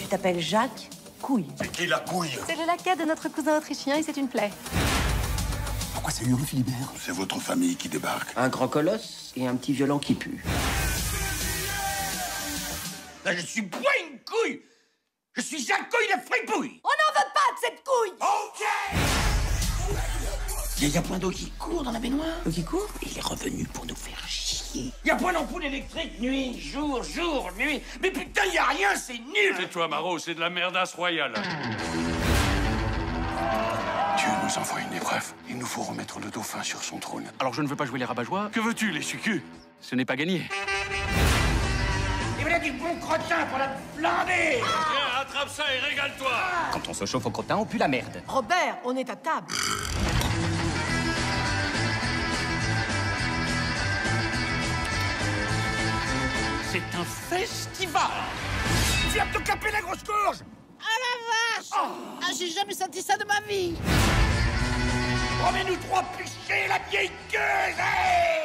t'appelles Jacques Couille. C'est qui la couille? C'est le laquais de notre cousin autrichien et c'est une plaie. Pourquoi ça hurle, Philibert? C'est votre famille qui débarque. Un grand colosse et un petit violent qui pue. Là, je suis pas une couille. Je suis Jacques Couille de Fripouille. On n'en veut pas de cette couille! OK. Il y a point d'eau qui court dans la baignoire. L'eau qui court? Il est revenu pour nous faire chier. Il y a point d'ampoule électrique, nuit, jour, nuit. Mais putain, il y a rien, c'est nul. Tais-toi, Marot, c'est de la merdasse royale. Dieu nous envoie une épreuve. Il nous faut remettre le dauphin sur son trône. Alors je ne veux pas jouer les rabat-joie. Que veux-tu, les sucus? Ce n'est pas gagné. Et voilà du bon crottin pour la flamber. Viens, attrape ça et régale-toi. Quand on se chauffe au crottin, on pue la merde. Robert, on est à table. C'est un festival. Viens te caper la grosse courge. Ah, j'ai jamais senti ça de ma vie. Remets-nous trois pichets, la vieille gueuse.